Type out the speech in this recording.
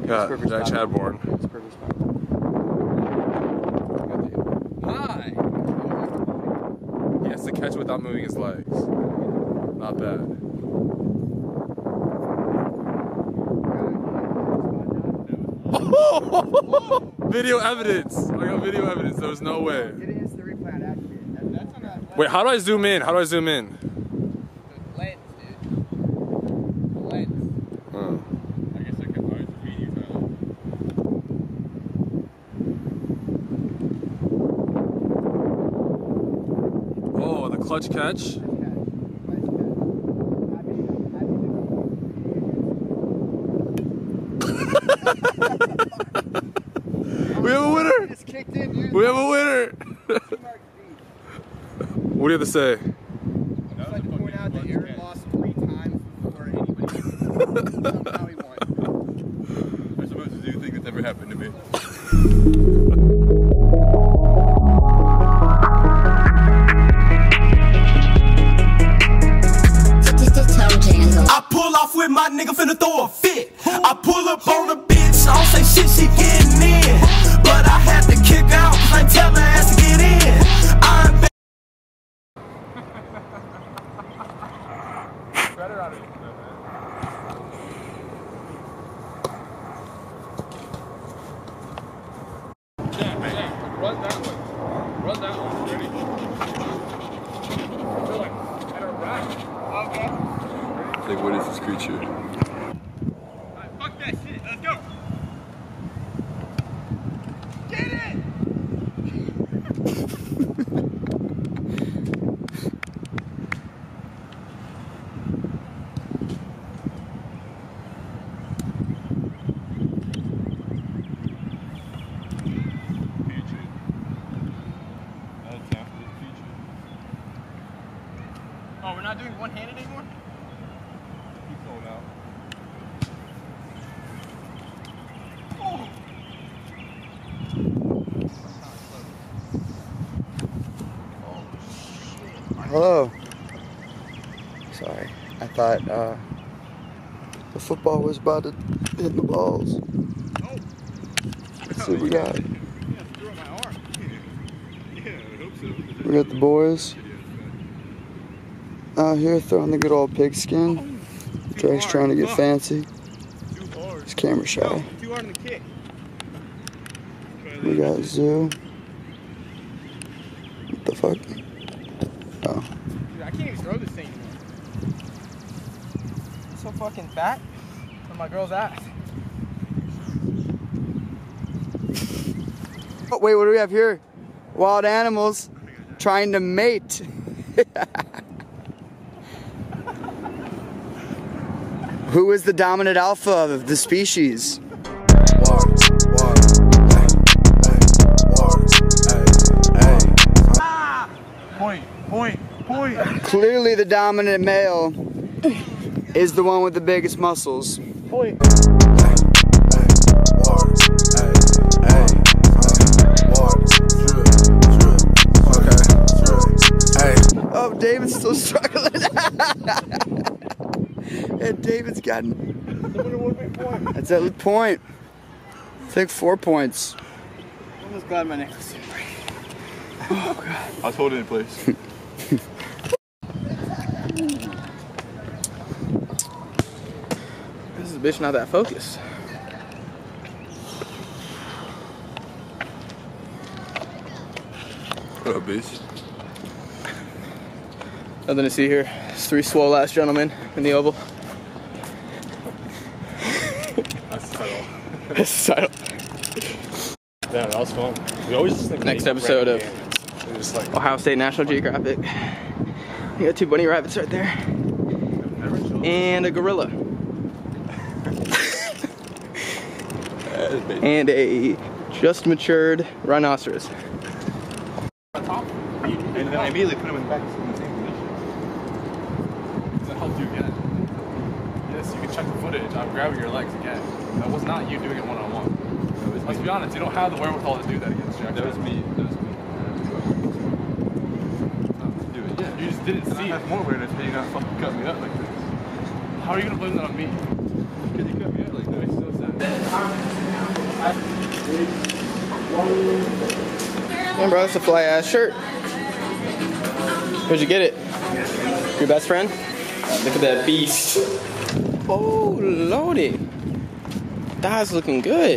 Got Jack Chadbourne. It's perfect spot. Hi! He has to catch without moving his legs. Not bad. Video evidence! I got video evidence. There was no way. Wait, how do I zoom in? How do I zoom in? Lens, dude. Lens. Oh. I guess I can always read you, Tyler. Oh, the clutch catch. We have a winner! We have a winner! What do you have to say? I'd like to point out that Aaron lost 3 times before anybody somehow he won. I'm supposed to do things that never happened to me. I pull off with my nigga finna throw a fit. I pull up on the bitch, I don't say shit, she getting in. But I had to kick out, cause I tell her ass to get in. I'm Better out of it, man. Yeah, run that one. Run that one. Ready? I feel like at a rack. Okay. Like, what is this creature? Alright, fuck that shit. Let's go. Get it! Oh, we're not doing one-handed anymore? He's sold out. Hello. Sorry, I thought the football was about to hit the balls. Oh. Let's see what we got. Yeah, threw on my arm. Yeah, I hope so. We got the boys out here throwing the good old pigskin. Drake's trying to get fancy. Too hard. He's camera shy. No, too hard on the kick. We got Zoo. What the fuck? Oh. Dude, I can't even throw this thing anymore. It's so fucking fat on my girl's ass. Oh, wait, what do we have here? Wild animals trying to mate. Who is the dominant alpha of the species? Point. Clearly the dominant male is the one with the biggest muscles. Point. Oh, David's still struggling. And David's gotten. That's at the point. I think 4 points. I'm almost glad my necklace didn't break. Oh god. I was holding it in place. This is a bitch not that focused. What up, bitch? Nothing to see here. It's 3 swole ass gentlemen in the oval. That's the title. That's the title. Yeah, that was fun. We always just think Next episode of just like Ohio State National Geographic. You got 2 bunny rabbits right there. And a gorilla. And a just matured rhinoceros. and then I immediately put him in the same position. Does that help you again? Yes, you can check the footage. I'm grabbing your legs again. That was not you doing it one-on-one. Let's be honest, you don't have the wherewithal to do that against Jack. That was me. Do it. Yeah, you just didn't see it. I have more awareness, but you gotta fucking cut me up like this. How are you gonna blame that on me? Because you cut me up like that. It's so sad. Yeah, bro, that's a fly ass shirt. Where'd you get it? Your best friend? Look at that beast. Oh, lordy. That's looking good.